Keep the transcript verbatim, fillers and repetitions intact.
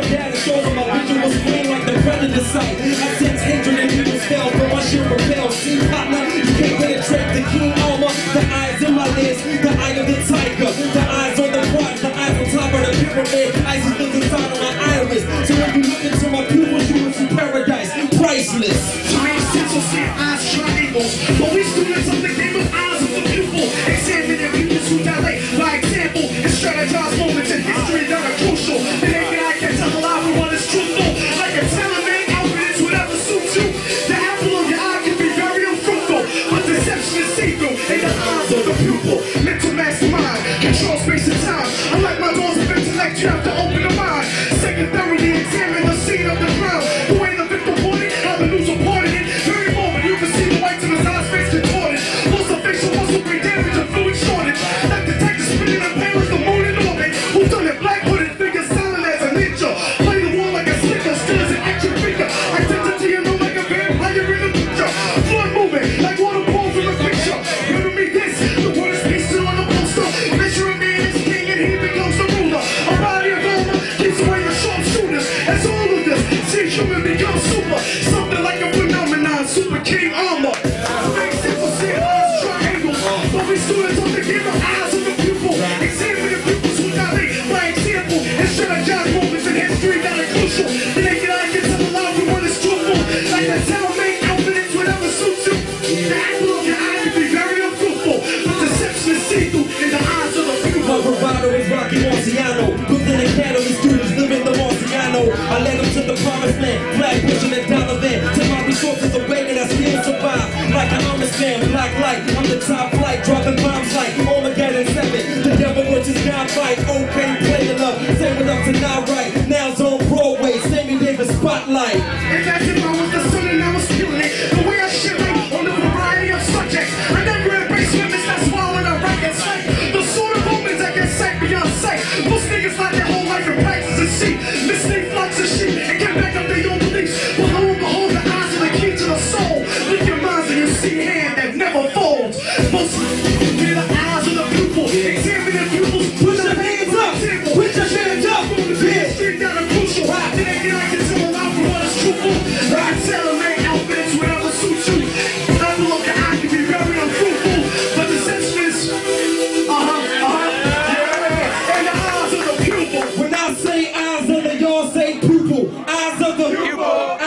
data shows on my visual screen like the predator sight. I sense hatred in people's spells, but my shit repels. See, partner, you can't penetrate the keen armor. The eyes in my lens, the eye of the tiger. The eyes on the watch, the eyes on top of the pyramid. Isis lives inside of my iris. So when you look into my pupils, you will see paradise. Priceless. To make sense of seeing eyes triangles. But we students of the game of eyes of the pupil. Examining pupils who dilate by example and strategize moments in history that are crucial. The naked eye can tell a lie from what is truthful. Like a tailor-made outfit is whatever suits you. The apple of your eye can be very unfruitful, but deception is see-through in the eyes of the pupil. Mental mastermind, control space and time. Unlike my doors of intellect, you have to open the mind. Second, thoroughly examine the scene of the crime. The way the victim wanted, how the news reported it. Very moment you can see the whites of his eyes face contorted. Loss of facial muscle, brain damage, and fluid shortage. Like detectives spinning in pain like the moon in orbit. Who done it? Black-hooded figure, silent as a ninja. Play the war like a slicker, still as an action figure. Identity and know like a vampire in the picture. Flood moving like waterfalls in the picture. Remember me this, the word is pasted on the poster. Measuring me as king and he becomes the ruler. A body of armor keeps away the sharpshooters. As all of this, see human become super. Something like a phenomenon, super king armor. Makes sense of seeing eyes triangles. But we students of the game of eyes of the pupil. Examine the pupils who dilate by example. And strategize moments in history that are crucial. The naked eye can tell a lie from what is truthful. Like a tailor-made outfit, it's whatever suits you. The apple of your eye can be very unfruitful, but deception is see-through in the eyes of the pupil. My bravado is Rocky Marciano. Within the academy, students living the Marciano. I led them to the promised land, flag pushing a dollar van. Till my resources awaken, I still survive. Like an honest man, black light. I'm the top flight, dropping bombs like Armageddon seven. The devil versus God fight. Okay, play enough. Save it up to now right. Now's on Broadway, Sammy Davis Spotlight. Imagine I was the son and I was feeling it. The way I shit like on the variety of subjects. I never embrace limits, that's why when I write it's like the sort of moments I get sight beyond sight. Most niggas like their whole life in practice and see. Mistake flocks of sheep and get back up their own beliefs. But lo and behold, the eyes are the key to the soul. Lift your minds and you see a hand that never folds. Most near the eyes of the pupil. Examine the pupils. Put your hands up. Put your hands up. Yeah. Street down a crucial. The naked eye can tell a lie from what is truthful. Like tailor-made outfits, whatever suits you. Apple of your eye can be very unfruitful, but deception is uh-huh, uh-huh, yeah. And the eyes of the pupil. When I say eyes of the, y'all say pupil. Eyes of the pupil.